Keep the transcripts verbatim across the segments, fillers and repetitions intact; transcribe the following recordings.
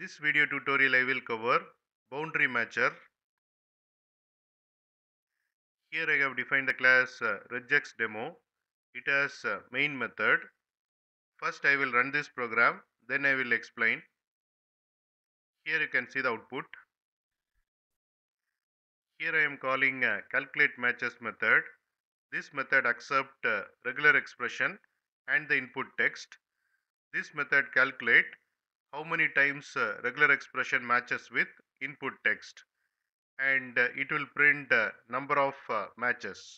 This video tutorial I will cover boundary matcher. Here I have defined the class uh, regex demo. It has uh, main method. First I will run this program, then I will explain. Here you can see the output. Here I am calling uh, calculate matches method. This method accepts uh, regular expression and the input text. This method calculate how many times uh, regular expression matches with input text, and uh, it will print uh, number of uh, matches.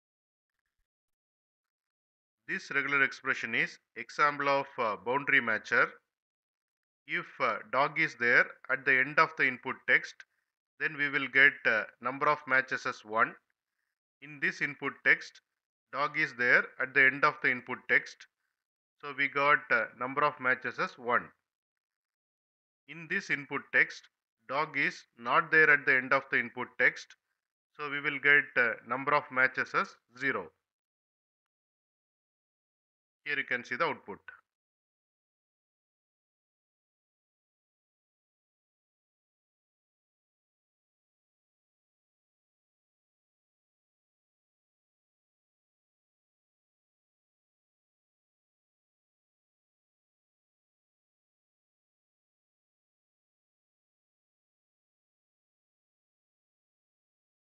This regular expression is example of uh, boundary matcher. If uh, dog is there at the end of the input text, then we will get uh, number of matches as one. In this input text, dog is there at the end of the input text, so we got uh, number of matches as one. In this input text, dog is not there at the end of the input text, so we will get uh, number of matches as zero. Here you can see the output.